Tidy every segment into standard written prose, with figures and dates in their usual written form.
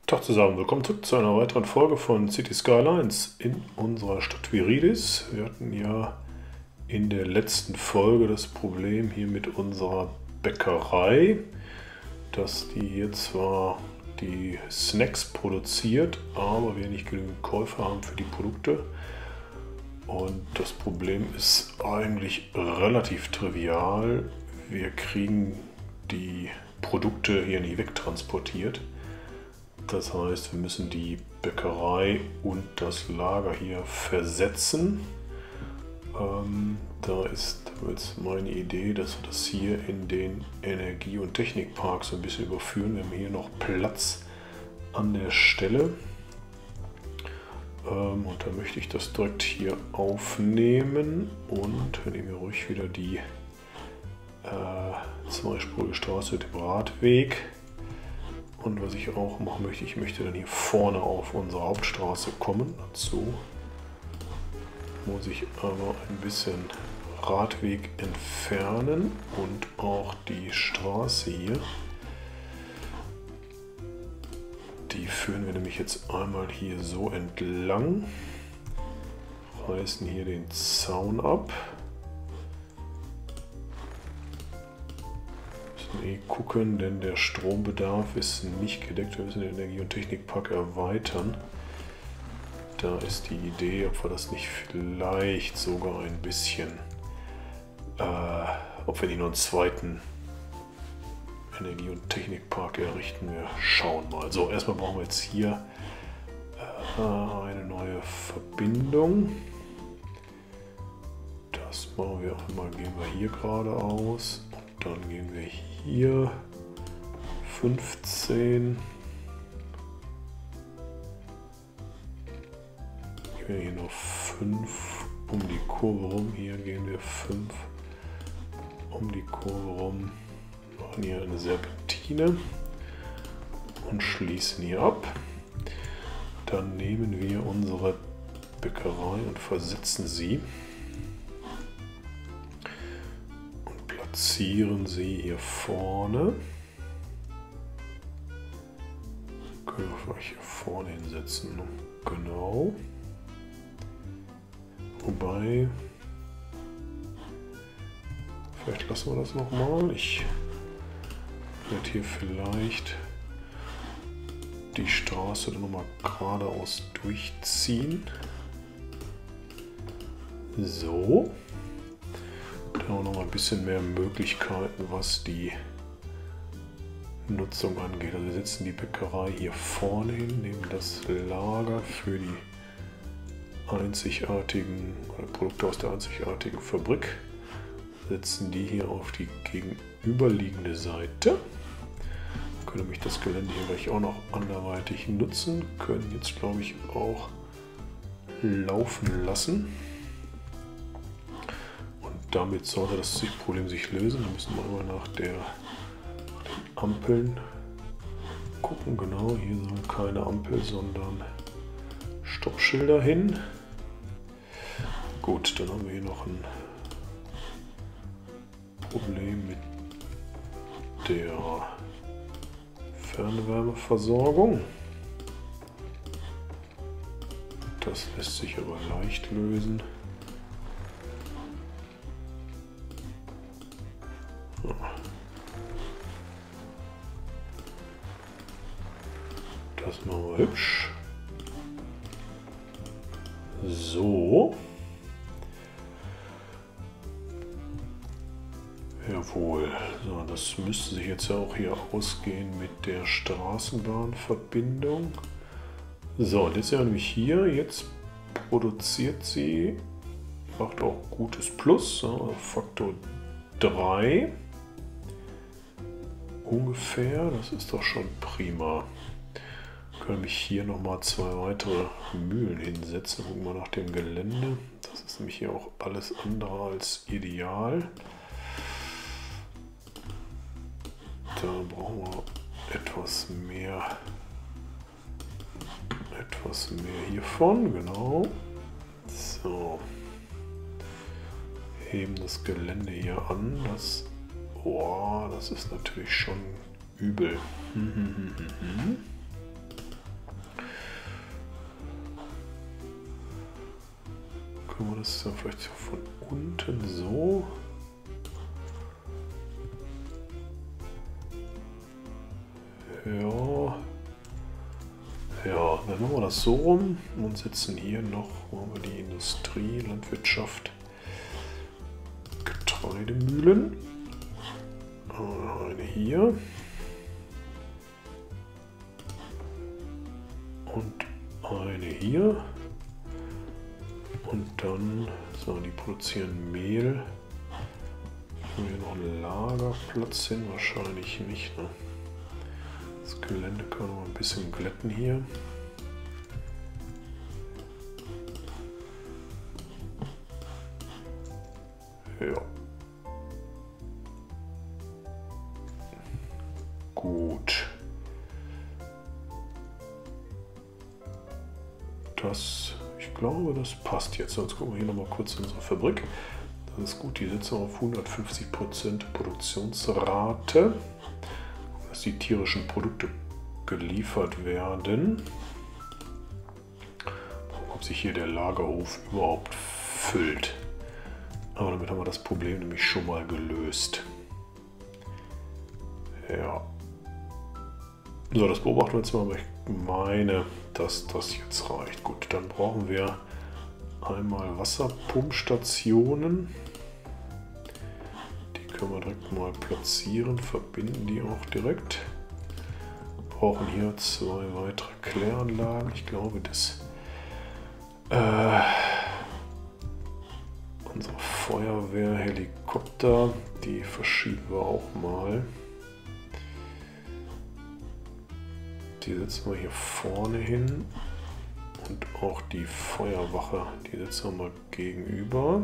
Tag zusammen, willkommen zurück zu einer weiteren Folge von City Skylines in unserer Stadt Viridis. Wir hatten ja in der letzten Folge das Problem hier mit unserer Bäckerei, dass die hier zwar die Snacks produziert, aber wir nicht genügend Käufer haben für die Produkte. Und das Problem ist eigentlich relativ trivial. Wir kriegen die Produkte hier nicht wegtransportiert. Das heißt, wir müssen die Bäckerei und das Lager hier versetzen. Da ist jetzt meine Idee, dass wir das hier in den Energie- und Technikpark so ein bisschen überführen. Wir haben hier noch Platz an der Stelle. Und da möchte ich das direkt hier aufnehmen und wenn ich mir ruhig wieder die zweispurige Straße mit dem Radweg. Und was ich auch machen möchte, ich möchte dann hier vorne auf unsere Hauptstraße kommen. Dazu muss ich aber ein bisschen Radweg entfernen und auch die Straße hier. Die führen wir nämlich jetzt einmal hier so entlang, reißen hier den Zaun ab. Gucken, denn der Strombedarf ist nicht gedeckt. Wir müssen den Energie- und Technikpark erweitern. Da ist die Idee, ob wir das nicht vielleicht sogar ein bisschen, ob wir nicht noch einen zweiten Energie- und Technikpark errichten. Wir schauen mal. So, erstmal brauchen wir jetzt hier eine neue Verbindung. Das machen wir einmal, gehen wir hier geradeaus. Dann gehen wir hier 15. Gehen wir hier noch 5 um die Kurve rum. Hier gehen wir 5 um die Kurve rum. Machen hier eine Serpentine und schließen hier ab. Dann nehmen wir unsere Bäckerei und versetzen sie. Platzieren sie hier vorne. Können wir vielleicht hier vorne hinsetzen. Genau. Wobei, vielleicht lassen wir das nochmal. Ich werde hier vielleicht die Straße dann nochmal geradeaus durchziehen. So. Da haben wir noch ein bisschen mehr Möglichkeiten, was die Nutzung angeht. Also wir setzen die Bäckerei hier vorne hin, nehmen das Lager für die einzigartigen Produkte aus der einzigartigen Fabrik, setzen die hier auf die gegenüberliegende Seite. Können nämlich das Gelände hier gleich auch noch anderweitig nutzen, können jetzt glaube ich auch laufen lassen. Damit sollte das Problem sich lösen. Da müssen wir immer nach den Ampeln gucken. Genau, hier soll keine Ampel, sondern Stoppschilder hin. Gut, dann haben wir hier noch ein Problem mit der Fernwärmeversorgung. Das lässt sich aber leicht lösen. Das machen wir hübsch. So. Jawohl. So, das müsste sich jetzt ja auch hier ausgehen mit der Straßenbahnverbindung. So, und jetzt sind wir nämlich hier. Jetzt produziert sie, macht auch gutes Plus, Faktor 3 ungefähr. Das ist doch schon prima. Können mich hier nochmal 2 weitere Mühlen hinsetzen. Gucken wir nach dem Gelände. Das ist nämlich hier auch alles andere als ideal. Da brauchen wir etwas mehr hiervon, genau. So. Heben das Gelände hier an. Das ist natürlich schon übel. Können wir das dann vielleicht von unten so? Ja. Ja, dann machen wir das so rum und setzen hier noch, machen wir die Industrie, Landwirtschaft, Getreidemühlen. Eine hier. Und eine hier. Und dann, so, die produzieren Mehl. Haben wir hier noch einen Lagerplatz hin? Wahrscheinlich nicht, ne? Das Gelände kann man ein bisschen glätten hier. Ja. Gut. Ich glaube, das passt jetzt. Jetzt gucken wir hier nochmal kurz in unsere Fabrik. Das ist gut, die sitzen auf 150% Produktionsrate, dass die tierischen Produkte geliefert werden. Ob sich hier der Lagerhof überhaupt füllt. Aber damit haben wir das Problem nämlich schon mal gelöst. Ja. So, das beobachten wir jetzt mal, aber ich meine, dass das jetzt reicht. Gut, dann brauchen wir einmal Wasserpumpstationen. Die können wir direkt mal platzieren, verbinden die auch direkt. Wir brauchen hier 2 weitere Kläranlagen. Ich glaube, dass unsere Feuerwehrhelikopter, die verschieben wir auch mal. Die setzen wir hier vorne hin und auch die Feuerwache, die setzen wir mal gegenüber.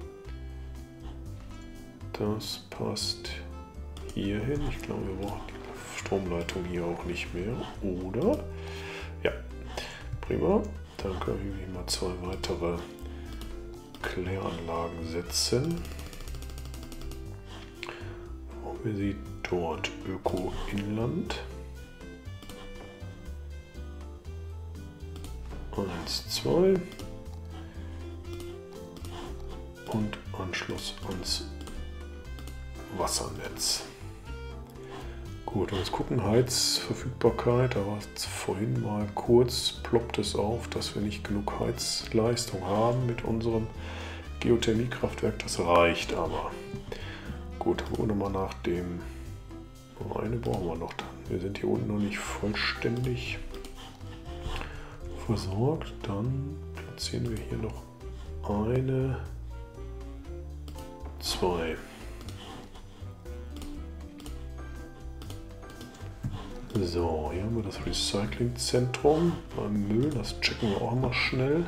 Das passt hier hin. Ich glaube, wir brauchen die Stromleitung hier auch nicht mehr, oder? Ja, prima. Dann können wir hier mal 2 weitere Kläranlagen setzen. Brauchen wir sie dort Öko-Inland. 1, 2 und Anschluss ans Wassernetz. Gut, und jetzt gucken, Heizverfügbarkeit. Da war es vorhin mal kurz, ploppt es auf, dass wir nicht genug Heizleistung haben mit unserem Geothermiekraftwerk. Das reicht aber. Gut, gucken wir mal nach dem. Eine brauchen wir noch dann. Wir sind hier unten noch nicht vollständig versorgt. Dann platzieren wir hier noch eine, 2. So, hier haben wir das Recyclingzentrum beim Müll. Das checken wir auch mal schnell.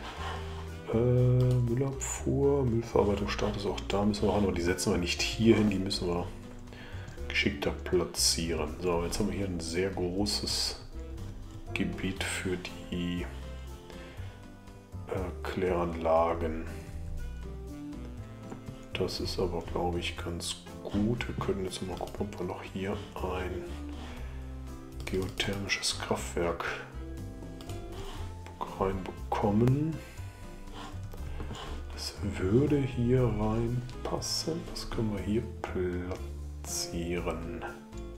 Müllabfuhr, Müllverarbeitungsstart ist auch da. Müssen wir auch noch, die setzen wir nicht hier hin, die müssen wir geschickter platzieren. So, jetzt haben wir hier ein sehr großes Gebiet für die Kläranlagen. Das ist aber, glaube ich, ganz gut. Wir können jetzt mal gucken, ob wir noch hier ein geothermisches Kraftwerk reinbekommen. Das würde hier reinpassen. Das können wir hier platzieren.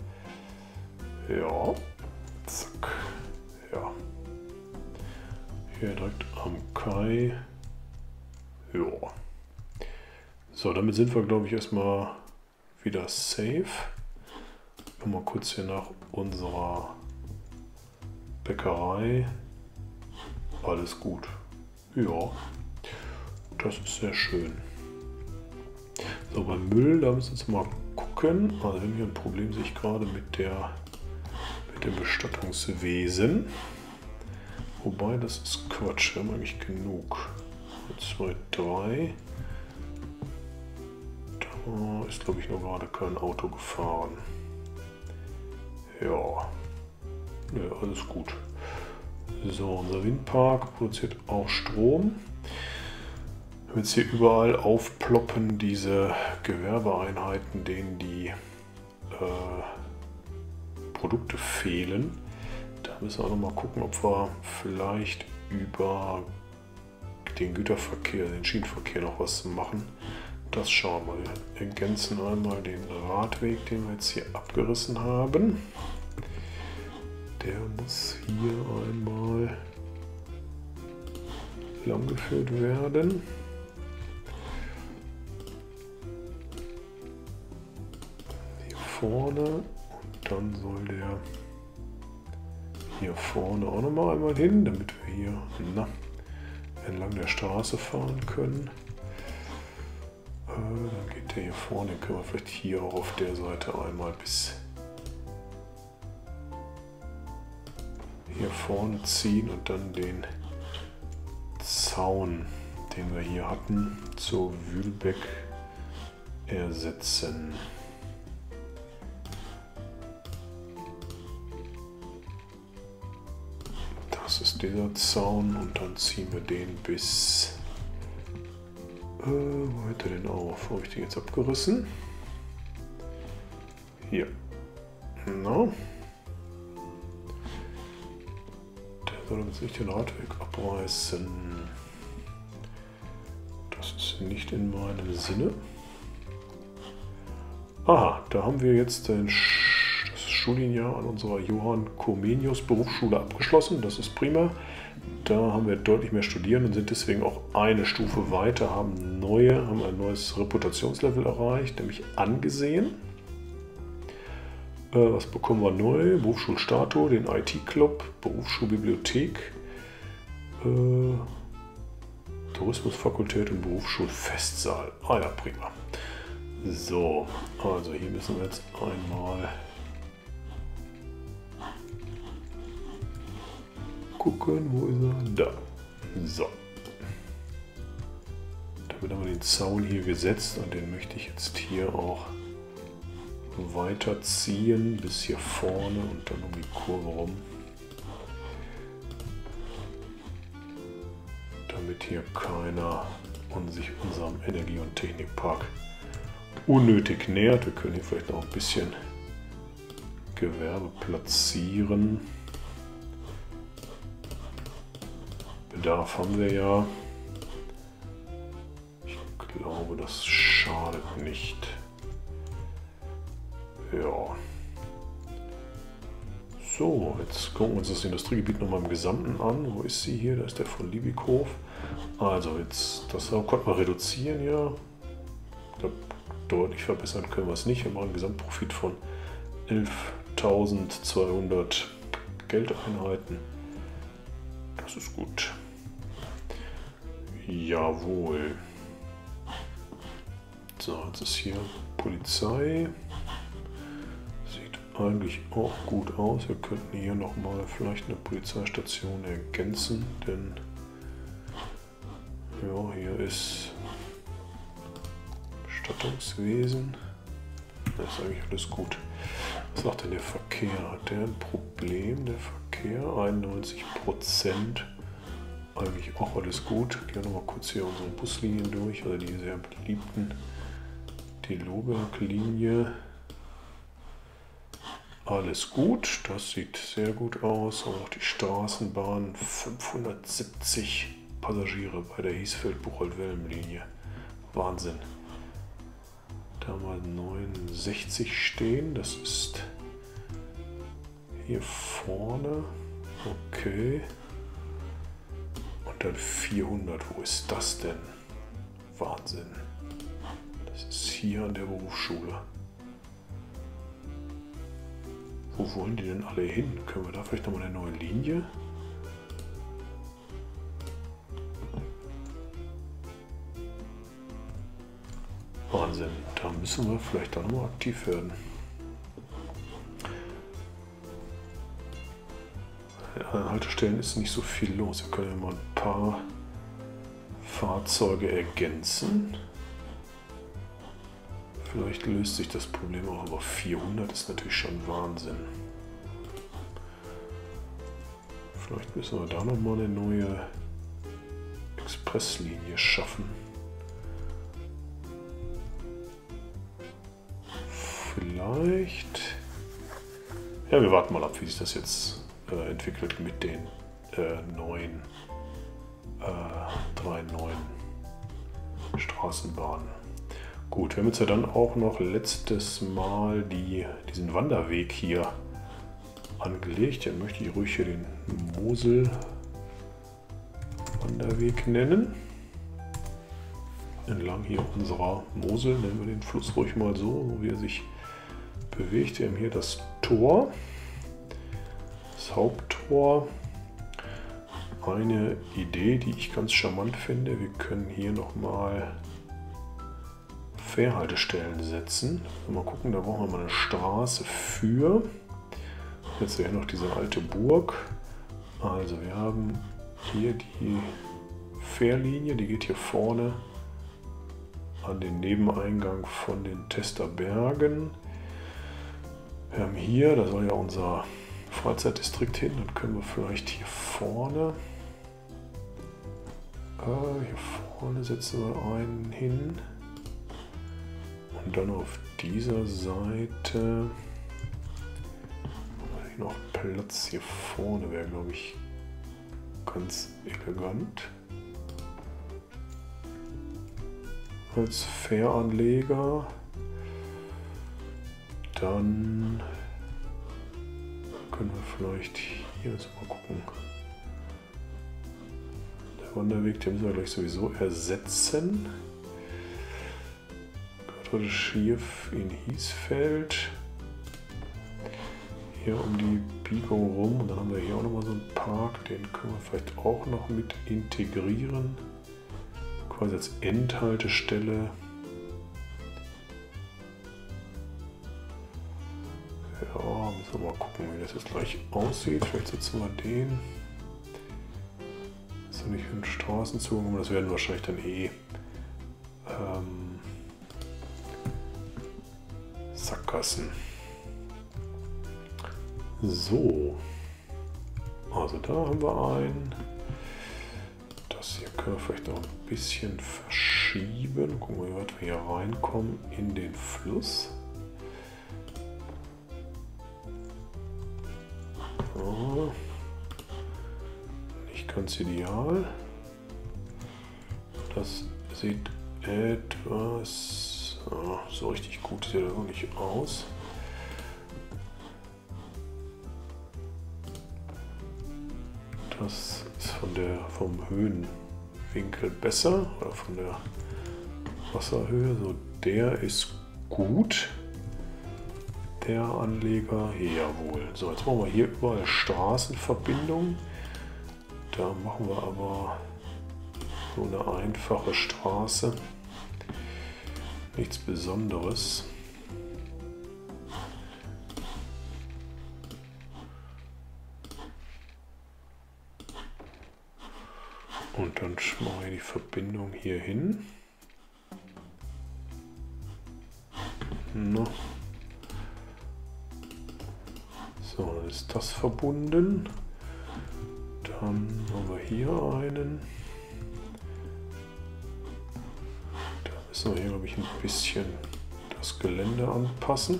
Ja, zack. Ja. Hier direkt am Kai. Ja. So, damit sind wir, glaube ich, erstmal wieder safe. Mal kurz hier nach unserer Bäckerei. Alles gut. Ja, das ist sehr schön. So, beim Müll, da müssen wir jetzt mal gucken. Also wir haben hier ein Problem, sehe ich gerade mit dem Bestattungswesen. Wobei, das ist Quatsch. Wir haben eigentlich genug. 1, 2, 3. Da ist, glaube ich, noch gerade kein Auto gefahren. Ja, alles gut. So, unser Windpark produziert auch Strom. Wir haben jetzt hier überall aufploppen diese Gewerbeeinheiten, denen die Produkte fehlen. Da müssen wir noch mal gucken, ob wir vielleicht über den Güterverkehr, den Schienenverkehr noch was machen. Das schauen wir. Wir ergänzen einmal den Radweg, den wir jetzt hier abgerissen haben. Der muss hier einmal langgeführt werden. Hier vorne und dann soll der hier vorne auch noch mal einmal hin, damit wir hier entlang der Straße fahren können. Dann geht der hier vorne, den können wir vielleicht hier auch auf der Seite einmal bis hier vorne ziehen und dann den Zaun, den wir hier hatten, zur Wühlbeck ersetzen. Das ist dieser Zaun und dann ziehen wir den bis... wo hört er denn auf? Wo habe ich den jetzt abgerissen? Hier. No. Der soll uns nicht den Radweg abreißen. Das ist nicht in meinem Sinne. Aha, da haben wir jetzt das Studienjahr an unserer Johann Comenius Berufsschule abgeschlossen. Das ist prima. Da haben wir deutlich mehr studieren und sind deswegen auch eine Stufe weiter, haben ein neues Reputationslevel erreicht, nämlich angesehen. Was bekommen wir neu? Berufsschulstatus, den IT-Club, Berufsschulbibliothek, Tourismusfakultät und Berufsschulfestsaal. Ah ja, prima. So, also hier müssen wir jetzt einmal gucken, wo ist er? Da. So. Damit haben wir den Zaun hier gesetzt und den möchte ich jetzt hier auch weiterziehen bis hier vorne und dann um die Kurve rum. Damit hier keiner sich unserem Energie- und Technikpark unnötig nähert. Wir können hier vielleicht noch ein bisschen Gewerbe platzieren. Bedarf haben wir ja. Ich glaube, das schadet nicht. Ja. So, jetzt gucken wir uns das Industriegebiet nochmal im Gesamten an. Wo ist sie hier? Da ist der von Liebighof. Also jetzt, das konnten wir reduzieren, ja. Ich glaube, deutlich verbessern können wir es nicht. Wir machen einen Gesamtprofit von 11.200 Geldeinheiten. Das ist gut. Jawohl. So, jetzt ist hier Polizei. Sieht eigentlich auch gut aus. Wir könnten hier nochmal vielleicht eine Polizeistation ergänzen, denn ja, hier ist Bestattungswesen. Das ist eigentlich alles gut. Was sagt denn der Verkehr? Hat der ein Problem, der Verkehr? 91%. Eigentlich auch alles gut. Gehen wir noch mal kurz hier unsere Buslinien durch, also die sehr beliebten. Die Lohberg-Linie. Alles gut, das sieht sehr gut aus. Und auch die Straßenbahn, 570 Passagiere bei der Hiesfeld-Buchholz-Welm-Linie. Wahnsinn. Da haben wir 69 stehen, das ist hier vorne. Okay. Und dann 400, wo ist das denn? Wahnsinn. Das ist hier an der Berufsschule. Wo wollen die denn alle hin? Können wir da vielleicht nochmal eine neue Linie? Wahnsinn, da müssen wir vielleicht auch nochmal aktiv werden. An Haltestellen ist nicht so viel los. Wir können ja mal ein paar Fahrzeuge ergänzen. Vielleicht löst sich das Problem auch, aber 400 ist natürlich schon Wahnsinn. Vielleicht müssen wir da nochmal eine neue Expresslinie schaffen. Vielleicht. Ja, wir warten mal ab, wie sich das jetzt entwickelt mit den neuen 3 neuen Straßenbahnen. Gut, wir haben jetzt ja dann auch noch letztes Mal diesen Wanderweg hier angelegt. Den möchte ich ruhig hier den Mosel-Wanderweg nennen. Entlang hier unserer Mosel nennen wir den Fluss ruhig mal so wie er sich bewegt. Wir haben hier das Tor, das Haupttor. Eine Idee, die ich ganz charmant finde, wir können hier nochmal Fährhaltestellen setzen. Mal gucken, da brauchen wir mal eine Straße für. Jetzt hier noch diese alte Burg. Also wir haben hier die Fährlinie, die geht hier vorne an den Nebeneingang von den Testerbergen. Wir haben hier, da soll ja unser Freizeitdistrikt hin, dann können wir vielleicht hier vorne setzen wir einen hin und dann auf dieser Seite noch Platz hier vorne wäre, glaube ich, ganz elegant. Als Fähranleger. Dann können wir vielleicht hier jetzt mal gucken. Der Wanderweg, den müssen wir gleich sowieso ersetzen. Gerade schief in Hiesfeld. Hier um die Biegung rum. Und dann haben wir hier auch nochmal so einen Park. Den können wir vielleicht auch noch mit integrieren. Quasi als Endhaltestelle. Ja, müssen wir mal gucken, wie das jetzt gleich aussieht. Vielleicht setzen wir den. Das ist nicht für den Straßenzugang, aber das werden wahrscheinlich dann Sackgassen. So. Also da haben wir einen. Das hier können wir vielleicht noch ein bisschen verschieben. Gucken wir, wie weit wir hier reinkommen in den Fluss. So. Nicht ganz ideal. Das sieht etwas so richtig gut sieht das noch nicht aus. Das ist vom Höhenwinkel besser oder von der Wasserhöhe. So, der ist gut. Der Anleger, jawohl. So, jetzt machen wir hier überall Straßenverbindungen. Da machen wir aber so eine einfache Straße. Nichts Besonderes. Und dann machen wir die Verbindung hier hin. So, dann ist das verbunden. Dann haben wir hier einen. Da müssen wir hier, glaube ich, ein bisschen das Gelände anpassen,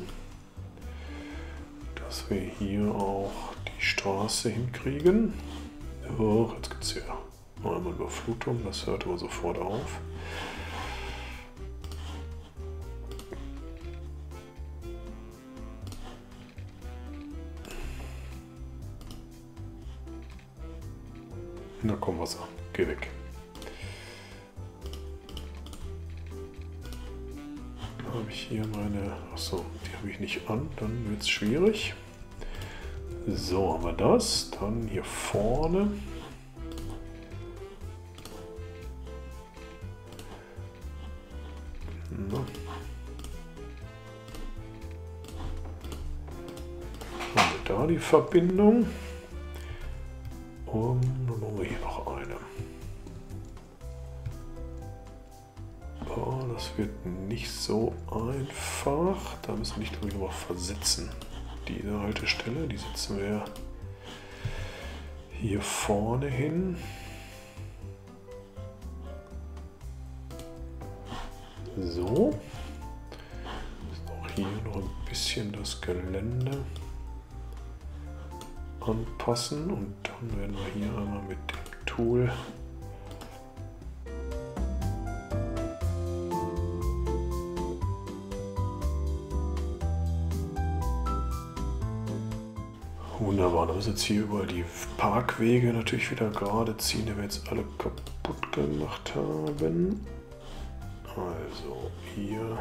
dass wir hier auch die Straße hinkriegen. Oh, jetzt gibt es hier einmal Überflutung, das hört aber sofort auf. Na komm, Wasser, geh weg. Da habe ich hier meine, achso, die habe ich nicht an, dann wird es schwierig. So, haben wir das, dann hier vorne. Na. Haben wir da die Verbindung. Und dann haben wir hier noch eine. Oh, das wird nicht so einfach. Da müssen wir nicht, glaube ich, noch versetzen. Diese Haltestelle, die setzen wir hier vorne hin. So. Auch hier noch ein bisschen das Gelände anpassen und dann werden wir hier einmal mit dem Tool Wunderbar, da müssen jetzt hier überall die Parkwege natürlich wieder gerade ziehen, die wir jetzt alle kaputt gemacht haben. Also hier.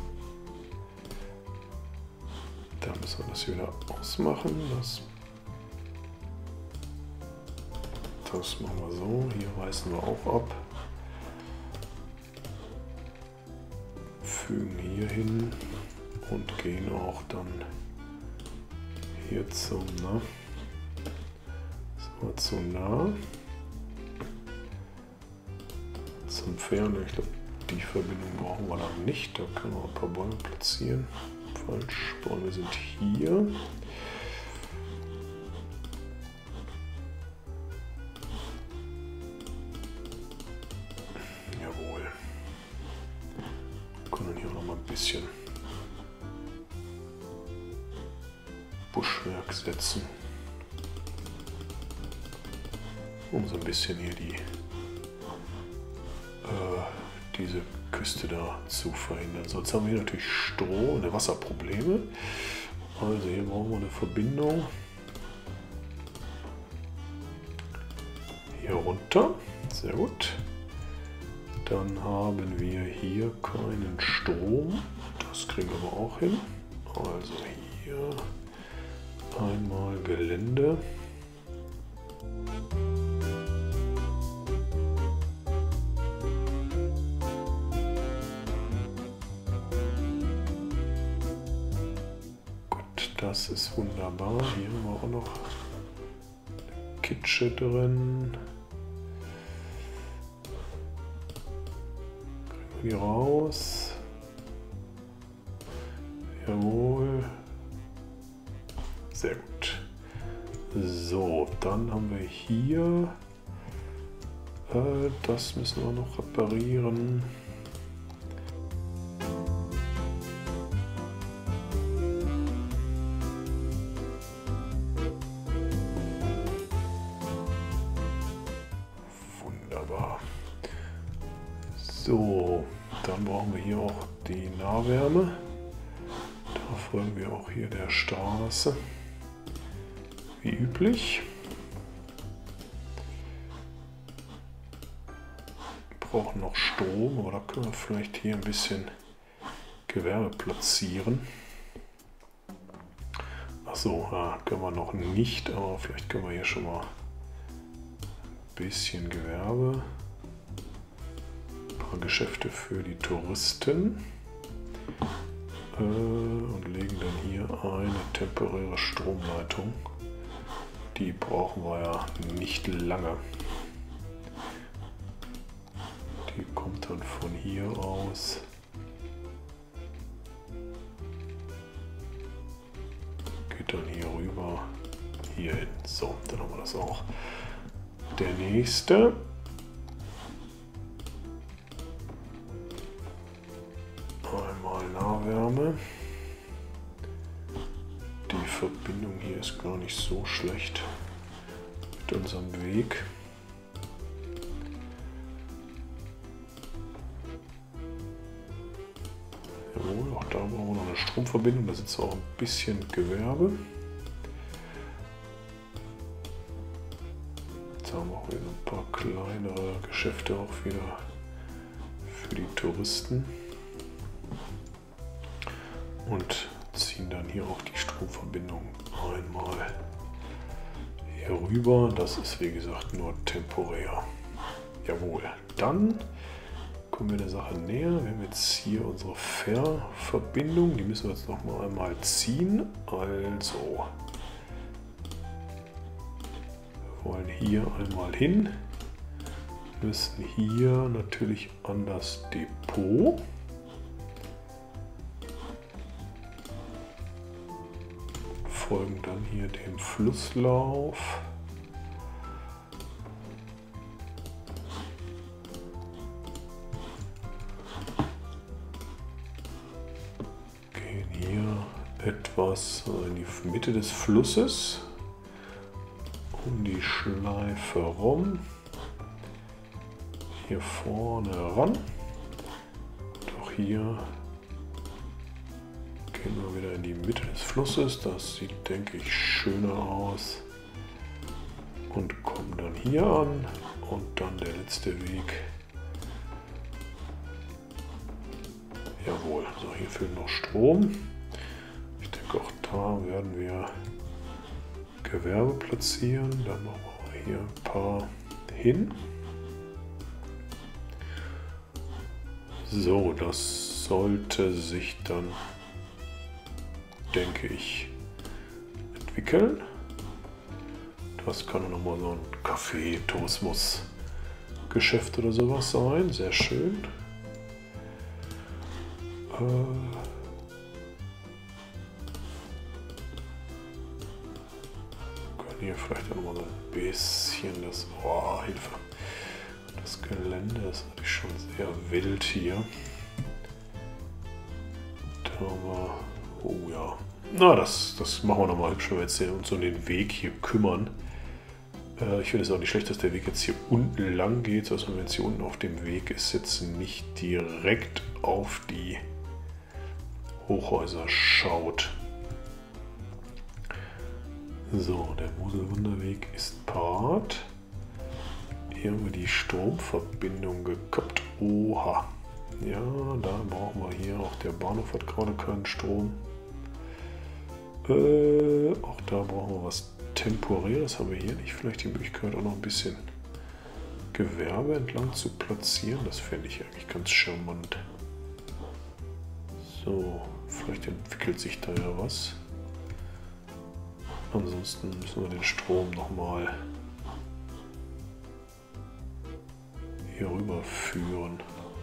Da müssen wir das hier wieder ausmachen. Das machen wir so. Hier reißen wir auch ab. Fügen hier hin und gehen auch dann hier zum zu nah. Zum Fern. Ich glaube, die Verbindung brauchen wir dann nicht. Da können wir ein paar Bäume platzieren. Falsch. Bäume sind hier. Jawohl. Wir können hier noch mal ein bisschen Buschwerk setzen, um so ein bisschen hier diese Küste da zu verhindern. Sonst haben wir hier natürlich Stroh- und Wasserprobleme. Also hier brauchen wir eine Verbindung. Hier runter. Sehr gut. Dann haben wir hier keinen Strom. Das kriegen wir aber auch hin. Also hier einmal Gelände. Das ist wunderbar. Hier haben wir auch noch eine Kitsche drin. Kriegen wir die raus. Jawohl. Sehr gut. So, dann haben wir hier. Das müssen wir noch reparieren. So, dann brauchen wir hier auch die Nahwärme. Da folgen wir auch hier der Straße, wie üblich. Wir brauchen noch Strom, aber da können wir vielleicht hier ein bisschen Gewerbe platzieren. Achso, können wir noch nicht, aber vielleicht können wir hier schon mal ein bisschen Gewerbe. Geschäfte für die Touristen und legen dann hier eine temporäre Stromleitung. Die brauchen wir ja nicht lange. Die kommt dann von hier aus. Geht dann hier rüber, hier hin. So, dann haben wir das auch. Der nächste. Einmal Nahwärme. Die Verbindung hier ist gar nicht so schlecht mit unserem Weg. Jawohl, auch da brauchen wir noch eine Stromverbindung. Da sitzt auch ein bisschen Gewerbe. Jetzt haben wir auch wieder ein paar kleinere Geschäfte auch wieder für die Touristen. Und ziehen dann hier auch die Stromverbindung einmal hier rüber. Das ist wie gesagt nur temporär. Jawohl, dann kommen wir der Sache näher. Wir haben jetzt hier unsere Fährverbindung. Die müssen wir jetzt noch mal einmal ziehen. Also, wir wollen hier einmal hin. Müssen hier natürlich an das Depot. Folgen dann hier dem Flusslauf. Gehen hier etwas in die Mitte des Flusses, um die Schleife rum, hier vorne ran. Und auch hier gehen wir wieder in die Mitte des Flusses. Das sieht, denke ich, schöner aus. Und kommen dann hier an. Und dann der letzte Weg. Jawohl, so hier fehlt noch Strom. Ich denke, auch da werden wir Gewerbe platzieren. Dann machen wir hier ein paar hin. So, das sollte sich dann, denke ich, entwickeln. Das kann nochmal so ein Kaffee, Tourismus, Geschäft oder sowas sein. Sehr schön. Können hier vielleicht auch nochmal so ein bisschen das, oh, Hilfe. Das Gelände ist natürlich schon sehr wild hier. Aber, oh ja. Na, das machen wir nochmal hübsch, wenn wir jetzt uns um den Weg hier kümmern. Ich finde es auch nicht schlecht, dass der Weg jetzt hier unten lang geht, also wenn man jetzt hier unten auf dem Weg ist, jetzt nicht direkt auf die Hochhäuser schaut. So, der Moselwanderweg ist parat. Hier haben wir die Stromverbindung gekappt. Oha. Ja, da brauchen wir hier. Auch der Bahnhof hat gerade keinen Strom. Auch da brauchen wir was Temporäres. Haben wir hier nicht vielleicht die Möglichkeit, auch noch ein bisschen Gewerbe entlang zu platzieren? Das fände ich eigentlich ganz charmant. So, vielleicht entwickelt sich da ja was. Ansonsten müssen wir den Strom nochmal hier rüber führen.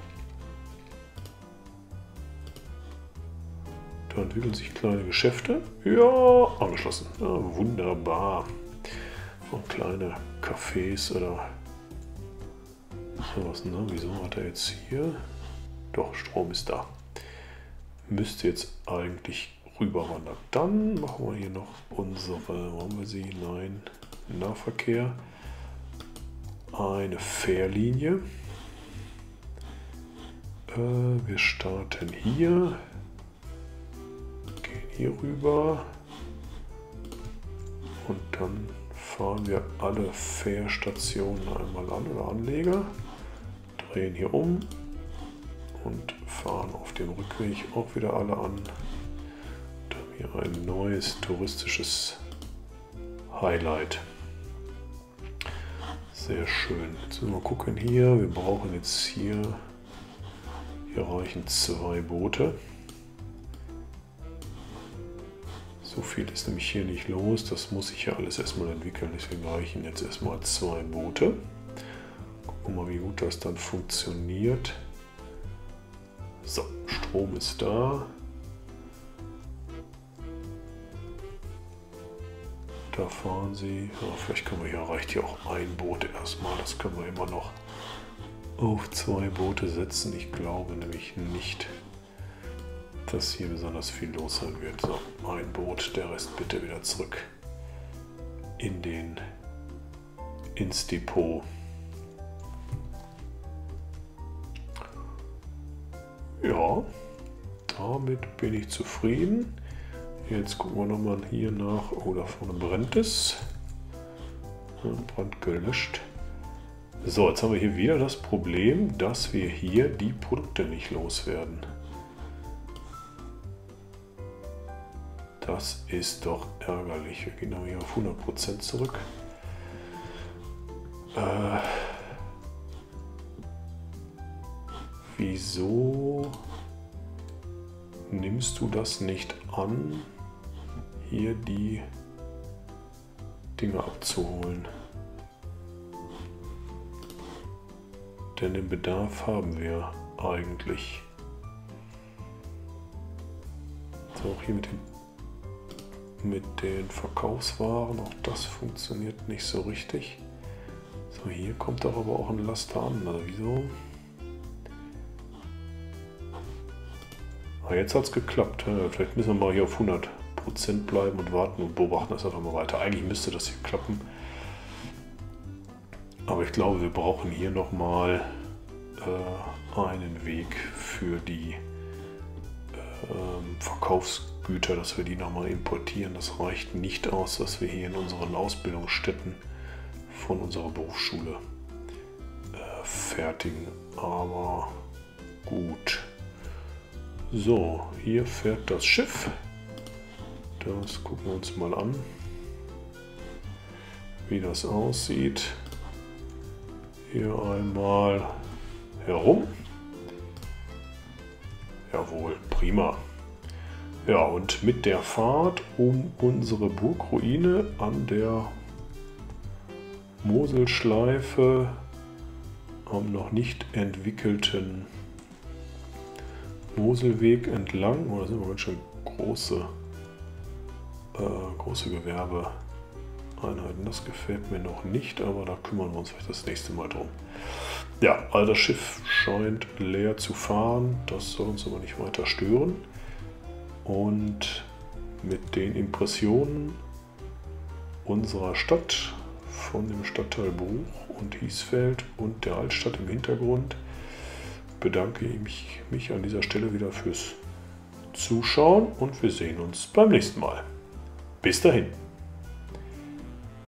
Da entwickeln sich kleine Geschäfte. Ja, angeschlossen. Ja, wunderbar. Und kleine Cafés oder sowas. Ne? Wieso hat er jetzt hier? Doch, Strom ist da. Müsste jetzt eigentlich rüberwandern. Dann machen wir hier noch unsere, wo haben wir sie? Nein, Nahverkehr. Eine Fährlinie. Wir starten hier. Gehen hier rüber. Und dann fahren wir alle Fährstationen einmal an oder Anleger. Drehen hier um. Und fahren auf dem Rückweg auch wieder alle an. Da haben wir ein neues touristisches Highlight. Sehr schön. Jetzt müssen wir mal gucken hier. Wir brauchen jetzt hier reichen 2 Boote. So viel ist nämlich hier nicht los. Das muss sich ja alles erstmal entwickeln. Deswegen reichen jetzt erstmal 2 Boote. Gucken wir mal, wie gut das dann funktioniert. So, Strom ist da. Da fahren sie. Ja, vielleicht können wir hier, reicht hier auch ein Boot erstmal. Das können wir immer noch auf 2 Boote setzen. Ich glaube nämlich nicht, dass hier besonders viel los sein wird. So, ein Boot, der Rest bitte wieder zurück ins Depot. Ja, damit bin ich zufrieden. Jetzt gucken wir nochmal hier nach. Oh, da vorne brennt es. Brand gelöscht. So, jetzt haben wir hier wieder das Problem, dass wir hier die Produkte nicht loswerden. Das ist doch ärgerlich. Wir gehen aber hier auf 100% zurück. Wieso nimmst du das nicht an, hier die Dinge abzuholen? Denn den Bedarf haben wir eigentlich. So, auch hier mit den Verkaufswaren, auch das funktioniert nicht so richtig. So, hier kommt doch aber auch ein Laster an, also wieso? Ah, jetzt hat es geklappt. Vielleicht müssen wir mal hier auf 100% bleiben und warten und beobachten das einfach mal weiter. Eigentlich müsste das hier klappen. Aber ich glaube, wir brauchen hier nochmal einen Weg für die Güter, dass wir die nochmal importieren. Das reicht nicht aus, was wir hier in unseren Ausbildungsstätten von unserer Berufsschule fertigen. Aber gut. So, hier fährt das Schiff. Das gucken wir uns mal an, wie das aussieht. Hier einmal herum. Jawohl, prima. Ja, und mit der Fahrt um unsere Burgruine an der Moselschleife am noch nicht entwickelten Moselweg entlang. Oh, da sind wir ganz schön große Gewerbeeinheiten. Das gefällt mir noch nicht, aber da kümmern wir uns vielleicht das nächste Mal drum. Ja, also das Schiff scheint leer zu fahren. Das soll uns aber nicht weiter stören. Und mit den Impressionen unserer Stadt von dem Stadtteil Bruch und Hiesfeld und der Altstadt im Hintergrund bedanke ich mich an dieser Stelle wieder fürs Zuschauen und wir sehen uns beim nächsten Mal. Bis dahin.